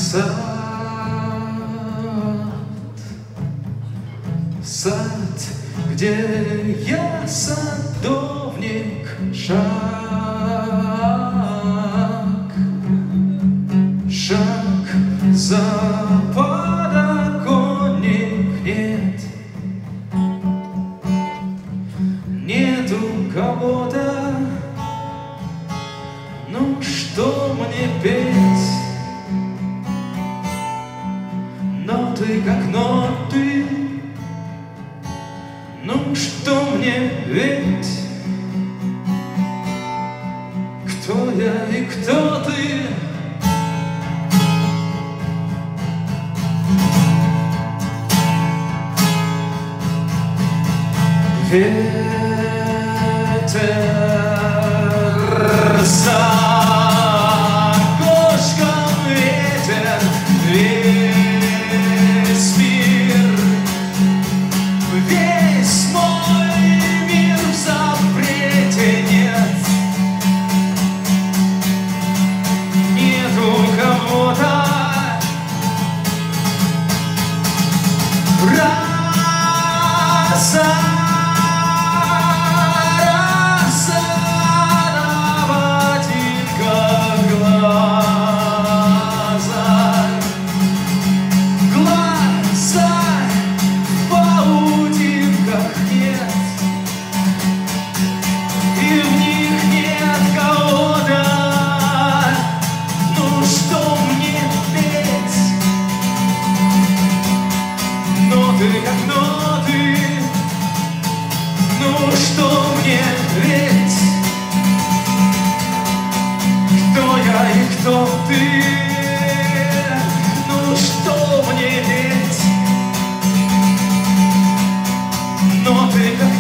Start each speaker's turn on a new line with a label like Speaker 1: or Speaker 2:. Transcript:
Speaker 1: Сад, сад, где я садовник, шаг, шаг за подоконник, нет, нету кого-то, ну что мне петь? Ноты как ноты, ну что мне ведь? Кто я и кто ты? Ветер за окошком, ветер, весь мир, весь мой мир в запрете, нет, нету кого-то. Как ноты, ну что мне ведь? Кто я и кто ты? Ну что мне ведь? Ноты как